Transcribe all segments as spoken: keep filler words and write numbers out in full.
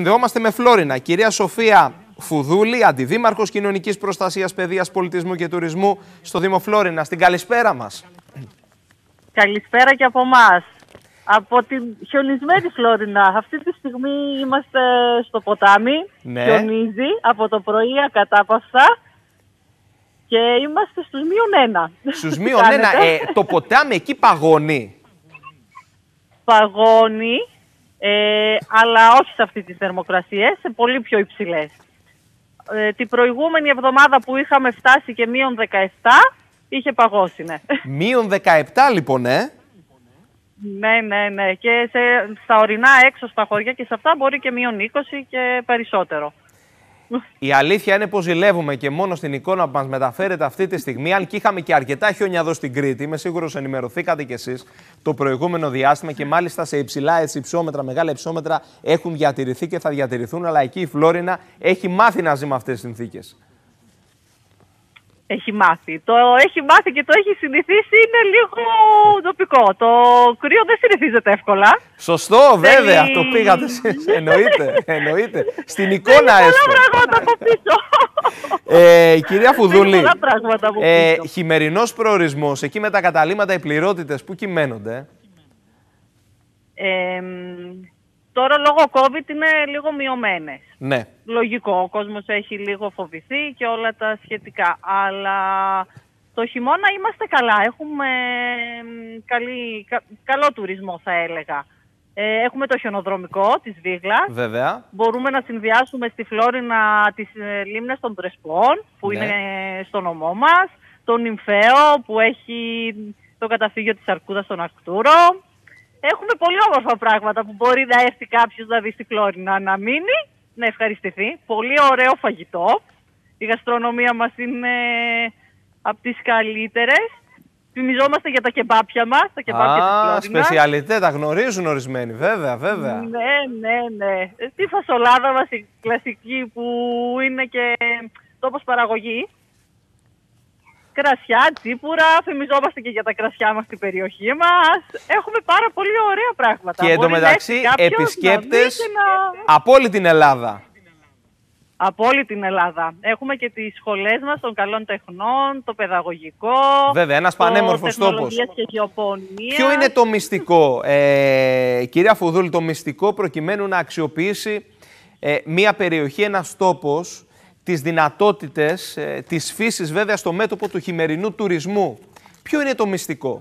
συνδεόμαστε με Φλόρινα. Κυρία Σοφία Φουδούλη, Αντιδήμαρχος Κοινωνικής Προστασίας, Παιδείας, Πολιτισμού και Τουρισμού στο Δήμο Φλόρινα. Στην καλησπέρα μας. Καλησπέρα και από εμάς. Από την χιονισμένη Φλόρινα. Αυτή τη στιγμή είμαστε στο ποτάμι. Ναι. Χιονίζει από το πρωί ακατάπαυστα. Και είμαστε στους μείον ένα. Στους μείον ένα. Ε, το ποτάμι εκεί παγώνει. Παγώνει, ε, αλλά όχι σε αυτή τις θερμοκρασίες, σε πολύ πιο υψηλές. Ε, την προηγούμενη εβδομάδα που είχαμε φτάσει και μείον δεκαεπτά, είχε παγώσει, ναι. Μείον δεκαεπτά λοιπόν, ε. Ναι, ναι, ναι. Και σε, στα ορεινά έξω στα χωριά και σε αυτά μπορεί και μείον είκοσι και περισσότερο. Η αλήθεια είναι πως ζηλεύουμε και μόνο στην εικόνα που μας μεταφέρετε αυτή τη στιγμή, αν και είχαμε και αρκετά χιόνια εδώ στην Κρήτη, είμαι σίγουρος ενημερωθήκατε κι εσείς το προηγούμενο διάστημα και μάλιστα σε υψηλά έτσι, υψόμετρα, μεγάλα υψόμετρα έχουν διατηρηθεί και θα διατηρηθούν, αλλά εκεί η Φλόρινα έχει μάθει να ζει με αυτές τις συνθήκες. Έχει μάθει. Το έχει μάθει και το έχει συνηθίσει, είναι λίγο τοπικό. Το κρύο δεν συνηθίζεται εύκολα. Σωστό, βέβαια, Θέλει... το πήγατε εσείς. Εννοείται, εννοείται. Στην εικόνα έστω. Πολλά πράγματα από πίσω. Ε, κυρία Φουδούλη, πολλά πράγματα από πίσω. Ε, χειμερινός προορισμός, εκεί με τα καταλύματα, οι πληρότητες, πού κυμαίνονται? Ε, Τώρα λόγω COVID είναι λίγο μειωμένες. Ναι. Λογικό, ο κόσμος έχει λίγο φοβηθεί και όλα τα σχετικά. Αλλά το χειμώνα είμαστε καλά. Έχουμε καλή, κα, καλό τουρισμό θα έλεγα. Ε, έχουμε το χιονοδρομικό της Βίγλας. Βέβαια. Μπορούμε να συνδυάσουμε στη Φλόρινα τις ε, λίμνες των Πρεσπών που Ναι. είναι στο νομό μας. Τον Νυμφαίο που έχει το καταφύγιο της Αρκούδας στον Αρκτούρο. Έχουμε πολύ όμορφα πράγματα που μπορεί να έρθει κάποιος να δει στη Φλόρινα, να μείνει, να ευχαριστηθεί. Πολύ ωραίο φαγητό. Η γαστρονομία μας είναι από τις καλύτερες. Φημιζόμαστε για τα κεμπάπια μας, τα κεμπάπια της Φλόρινα. Α, σπεσιαλιτέ, τα γνωρίζουν ορισμένοι, βέβαια, βέβαια. Ναι, ναι, ναι. Στη φασολάδα μας, η κλασική που είναι και τόπος παραγωγής. Κρασιά, τσίπουρα, φημιζόμαστε και για τα κρασιά μας στην περιοχή μας. Έχουμε πάρα πολύ ωραία πράγματα. Και εντωμεταξύ επισκέπτες να... από όλη την Ελλάδα. Από όλη την Ελλάδα. Έχουμε και τις σχολές μας των καλών τεχνών, το παιδαγωγικό. Βέβαια, ένας πανέμορφος τόπος. Και γεωπονίας. Ποιο είναι το μυστικό, ε, κυρία Φουδούλη, το μυστικό προκειμένου να αξιοποιήσει ε, μία περιοχή, ένας τόπος, τις δυνατότητες ε, της φύσης βέβαια στο μέτωπο του χειμερινού τουρισμού? Ποιο είναι το μυστικό?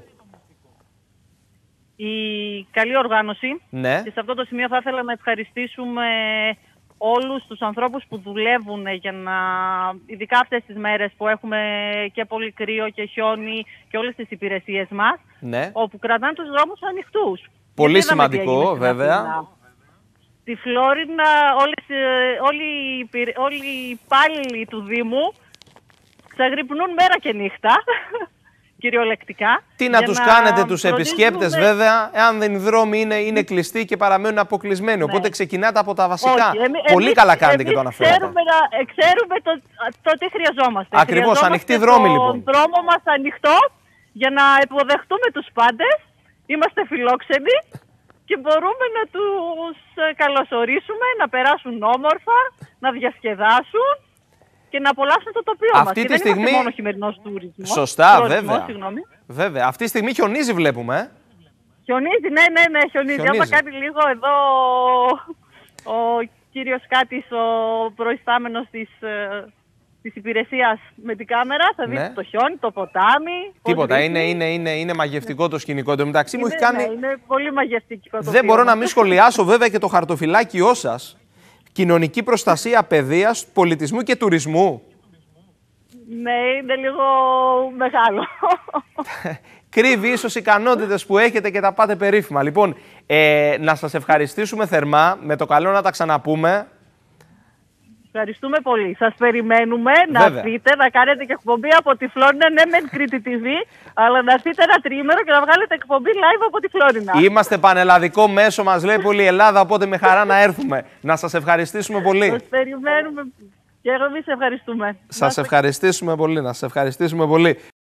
Η καλή οργάνωση. Ναι. Και σε αυτό το σημείο θα ήθελα να ευχαριστήσουμε όλους τους ανθρώπους που δουλεύουν για να, ειδικά αυτές τις μέρες που έχουμε και πολύ κρύο και χιόνι και όλες τις υπηρεσίες μας, Ναι. όπου κρατάνε τους δρόμους ανοιχτούς. Πολύ σημαντικό, βέβαια. Αθήνα. Στη Φλόρινα όλες, όλοι, όλοι οι υπάλληλοι του Δήμου ξαγρυπνούν μέρα και νύχτα, κυριολεκτικά. Τι να τους να κάνετε τους φροντίζουμε... επισκέπτες βέβαια, εάν δεν οι δρόμοι είναι, είναι κλειστοί και παραμένουν αποκλεισμένοι. Ναι. Οπότε ξεκινάτε από τα βασικά. Όχι, εμείς, Πολύ εμείς, καλά κάνετε εμείς και το αναφέρατε. Ξέρουμε, ξέρουμε το, το τι χρειαζόμαστε. Ακριβώς, ανοιχτή δρόμη λοιπόν. Τον δρόμο μας ανοιχτό για να υποδεχτούμε τους πάντες. Είμαστε φιλόξενοι και μπορούμε να τους καλωσορίσουμε, να περάσουν όμορφα, να διασκεδάσουν και να απολαύσουν το τοπίο αυτή μας. Τη και δεν στιγμή... είμαστε μόνο χειμερινός τουρισμός. Σωστά, τουρισμός, βέβαια. Συγγνώμη. Βέβαια. Αυτή τη στιγμή χιονίζει βλέπουμε. Ε? Χιονίζει, ναι, ναι, ναι, χιονίζει. Χιονίζει. Άμα κάνει λίγο εδώ ο κύριος Κάτης, ο προϊστάμενος της, της υπηρεσίας με την κάμερα, θα δείτε, ναι, το χιόνι, το ποτάμι. Τίποτα, είναι, είναι, είναι, είναι μαγευτικό το σκηνικό. Εν τω μεταξύ μου έχει κάνει... Ναι, είναι πολύ μαγευτικό το Δεν μπορώ να μην σχολιάσω βέβαια και το χαρτοφυλάκιό σας. Κοινωνική προστασία, παιδείας, πολιτισμού και τουρισμού. Ναι, είναι λίγο μεγάλο. Κρύβει ίσως ικανότητες που έχετε και τα πάτε περίφημα. Λοιπόν, ε, να σας ευχαριστήσουμε θερμά, με το καλό να τα ξαναπούμε. Ευχαριστούμε πολύ. Σας περιμένουμε. Βέβαια. Να έρθετε, να κάνετε και εκπομπή από τη Φλόρινα, ναι μεν Κρήτη τι βι, αλλά να έρθετε ένα τριήμερο και να βγάλετε εκπομπή live από τη Φλόρινα. Είμαστε πανελλαδικό μέσο, μας λέει πολύ η Ελλάδα, οπότε με χαρά να έρθουμε. Να σας ευχαριστήσουμε πολύ. Σας περιμένουμε και εμείς ευχαριστούμε. Σας ευχαριστήσουμε πολύ, να σας ευχαριστήσουμε πολύ.